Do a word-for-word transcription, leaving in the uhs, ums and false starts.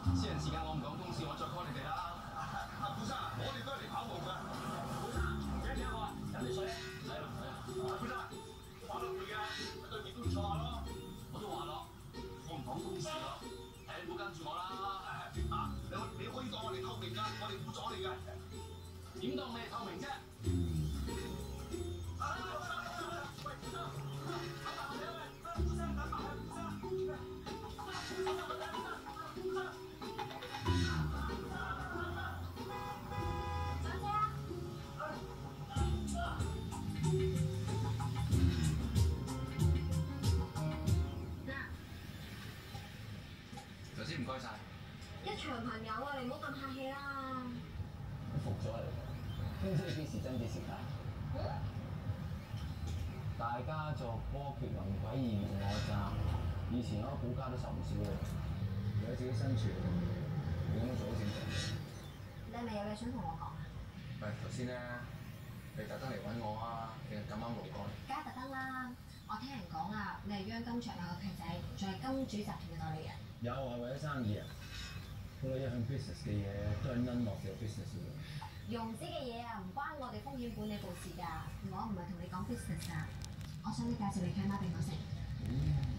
私人時間我唔講公事，我再 call 你哋啦。阿顧生，我哋都係嚟跑步㗎。顧生，幾多錢啊？飲啲水。係啦係啦。阿顧生，跑到攰㗎，對面都唔錯下咯。我都話咯，我唔講公事咯。誒，唔好跟住我啦。啊，你你可以當我哋透明㗎，我哋輔助你㗎。點當你係透明啫？頭先唔該晒。 一場朋友啊，你唔好咁客氣啦。 服咗你，邊知幾時真幾時假？ 嗯？ 大家作波決魂鬼異我爭，以前嗰個股價都受唔少嘅，為咗自己生存，你咁樣做好正常。 你係咪有嘢想同我講啊？ 喂，頭先咧，你特登嚟揾我啊，定係咁啱路過？ 梗係特登啦！我聽人講啊，你係央金雀有個契仔，仲係金主集團嘅代理人。 有啊，為咗生意啊，好多一向 business 嘅嘢都係 none of your business 嘅。 融資嘅嘢啊，唔關我哋風險管理部事㗎，我唔係同你講 business 㗎。我想你介紹你契媽俾我識。 嗯